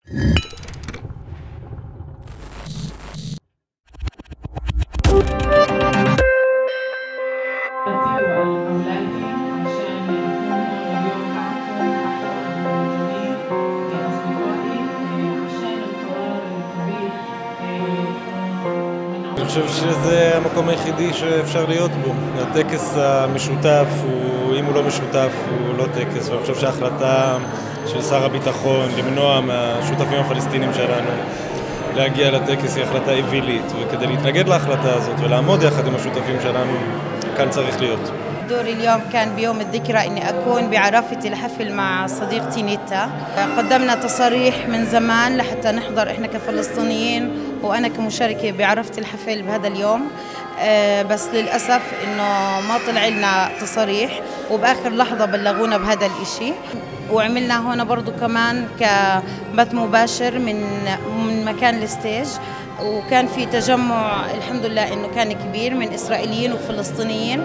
אני חושב שזה המקום היחידי שאפשר להיות בו. הטקס המשותף, אם הוא לא משותף, הוא לא טקס. ואני חושב שההחלטה של שר הביטחון למנוע מהשותפים הפלסטינים שלנו להגיע לטקס היא החלטה אווילית. וכדי להתנגד להחלטה הזאת ולעמוד יחד עם השותפים שלנו, כאן צריך להיות. دوري اليوم كان بيوم الذكرى إني أكون بعرافة الحفل مع صديقتي نيتا. قدمنا تصاريح من زمان لحتى نحضر إحنا كفلسطينيين وأنا كمشاركة بعرافة الحفل بهذا اليوم، بس للأسف إنه ما طلع لنا تصاريح وبآخر لحظة بلغونا بهذا الإشي. وعملنا هون برضو كمان كبث مباشر من مكان الستيج، وكان في تجمع الحمد لله إنه كان كبير من إسرائيليين وفلسطينيين.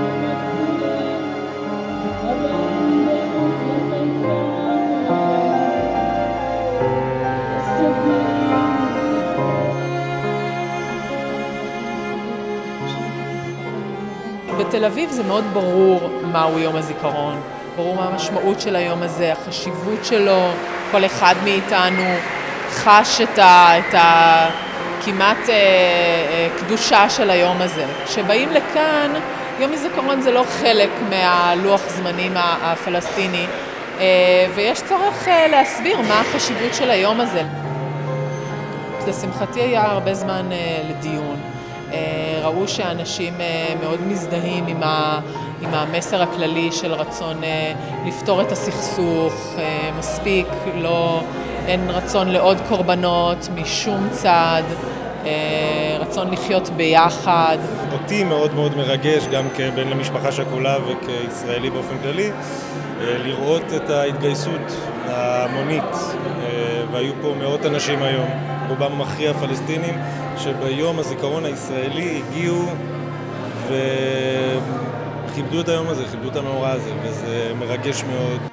בתל אביב זה מאוד ברור מהו יום הזיכרון, ברור מה המשמעות של היום הזה, החשיבות שלו, כל אחד מאיתנו חש את כמעט קדושה של היום הזה. כשבאים לכאן, יום הזיכרון זה לא חלק מהלוח זמנים הפלסטיני, ויש צורך להסביר מה החשיבות של היום הזה. לשמחתי היה הרבה זמן לדיון. ראו שאנשים מאוד מזדהים עם המסר הכללי של רצון לפתור את הסכסוך, מספיק, אין רצון לעוד קורבנות משום צד, רצון לחיות ביחד. אותי מאוד מאוד מרגש, גם כבן למשפחה שכולה וכישראלי באופן כללי, לראות את ההתגייסות ההמונית, והיו פה מאות אנשים היום, רובם המכריע פלסטינים, שביום הזיכרון הישראלי הגיעו וכיבדו את היום הזה, כיבדו את המאורע הזה, וזה מרגש מאוד.